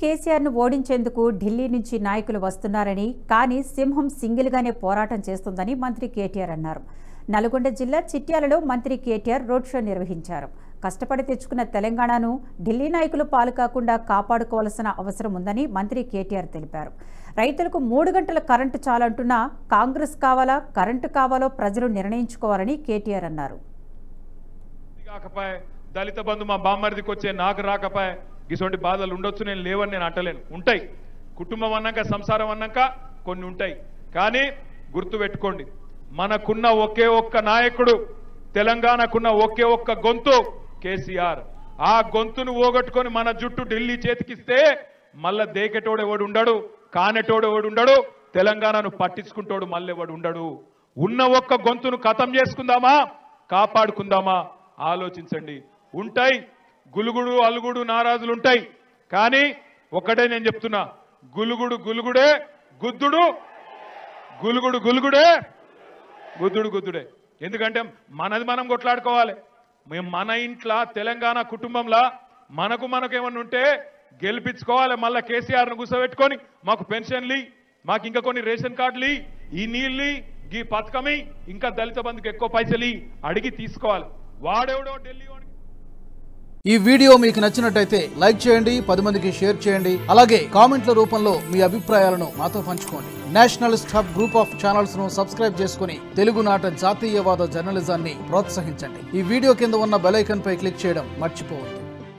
కేసీఆర్ ను ఓడించేందుకు ఢిల్లీ నుంచి నాయకులు వస్తున్నారని, కానీ సింహం సింగిల్ గానే పోరాటం చేస్తుందని మంత్రి కేటీఆర్ అన్నారు. నల్గొండ జిల్లా చిట్యాలలో మంత్రి కేటీఆర్ రోడ్ షో నిర్వహించారు. కష్టపడి తెచ్చుకున్న తెలంగాణను ఢిల్లీ నాయకులు పాలు కాకుండా కాపాడుకోవాల్సిన అవసరం ఉందని మంత్రి కేటీఆర్ తెలిపారు. రైతులకు 3 గంటల కరెంటు చాలంటున్నా కాంగ్రెస్ కావాలా కరెంటు కావాలో ప్రజలు నిర్ణయించుకోవాలని కేటీఆర్ అన్నారు. దళిత బంధు మా బామ్మర్దికి వచ్చే నాకు రాకపాయ ఇటువంటి బాధలు ఉండొచ్చు, నేను లేవని నేను అంటలేను. ఉంటాయి, కుటుంబం అన్నాక సంసారం అన్నాక కొన్ని ఉంటాయి. కానీ గుర్తుపెట్టుకోండి, మనకున్న ఒకే ఒక్క నాయకుడు, తెలంగాణకున్న ఒకే ఒక్క గొంతు కేసీఆర్. ఆ గొంతును ఓగొట్టుకొని మన జుట్టు ఢిల్లీ చేతికిస్తే మళ్ళా దేకెటోడు ఎవడు ఉండడు, కానెటోడు ఎవడు ఉండడు, తెలంగాణను పట్టించుకుంటోడు మళ్ళీ ఎవడు ఉండడు. ఉన్న ఒక్క గొంతును ఖతం చేసుకుందామా కాపాడుకుందామా ఆలోచించండి. ఉంటాయి గులుగుడు అలుగుడు నారాజులు ఉంటాయి, కానీ ఒకటే నేను చెప్తున్నా, గులుగుడు గులుగుడే, గుద్దుడు గులుగుడు గులుగుడే, గుద్దుడు గుద్దుడే. ఎందుకంటే మనది మనం కొట్లాడుకోవాలి. మేము మన ఇంట్లో తెలంగాణ కుటుంబంలో మనకు ఏమన్నా ఉంటే గెలిపించుకోవాలి. మళ్ళా కేసీఆర్ను కూర్చోబెట్టుకొని మాకు పెన్షన్లు, మాకు ఇంకా కొన్ని రేషన్ కార్డులు, ఈ నీళ్ళు, ఈ పథకమి, ఇంకా దళిత బంధుకు ఎక్కువ పైసలు అడిగి తీసుకోవాలి. వాడెవడో ఢిల్లీ. ఈ వీడియో మీకు నచ్చినట్టయితే లైక్ చేయండి, 10 మందికి షేర్ చేయండి. అలాగే కామెంట్ల రూపంలో మీ అభిప్రాయాలను మాతో పంచుకోండి. Nationalist hub group of channels ను సబ్స్క్రైబ్ చేసుకుని తెలుగునాట జాతీయవాద జర్నలిజాన్ని ప్రోత్సహించండి. ఈ వీడియో కింద ఉన్న బెల్ ఐకాన్ పై క్లిక్ చేయడం మర్చిపోవద్దు.